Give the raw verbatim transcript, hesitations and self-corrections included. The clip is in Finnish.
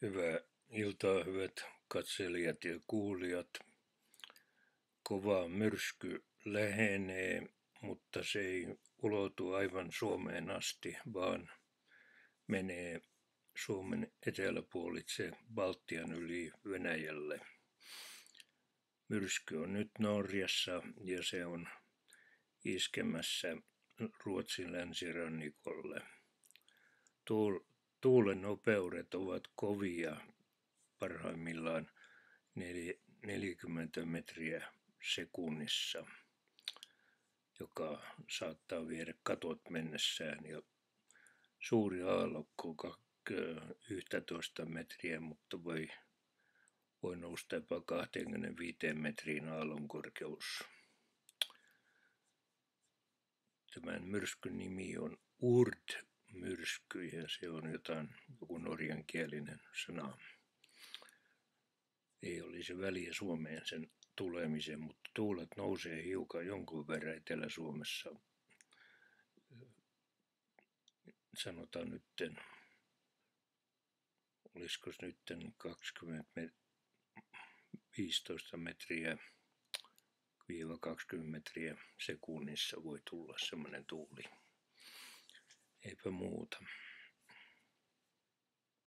Hyvää iltaa, hyvät katselijat ja kuulijat. Kova myrsky lähenee, mutta se ei ulotu aivan Suomeen asti, vaan menee Suomen eteläpuolitse Baltian yli Venäjälle. Myrsky on nyt Norjassa ja se on iskemässä Ruotsin länsirannikolle. Tuulen nopeudet ovat kovia, parhaimmillaan neljäkymmentä metriä sekunnissa, joka saattaa viedä katot mennessään, ja suuri aallokko yksitoista metriä, mutta voi, voi nousta jopa kaksikymmentäviisi metriin aallon korkeus. Tämän myrskyn nimi on Urd-myrsky ja se on jotain, joku norjankielinen sana. Ei olisi väliä Suomeen sen tulemisen, mutta tuulet nousee hiukan jonkun verran Etelä-Suomessa. Sanotaan nytten, olisiko nytten kaksikymmentä, viisitoista metriä viiva kaksikymmentä metriä sekunnissa voi tulla semmoinen tuuli. Eipä muuta.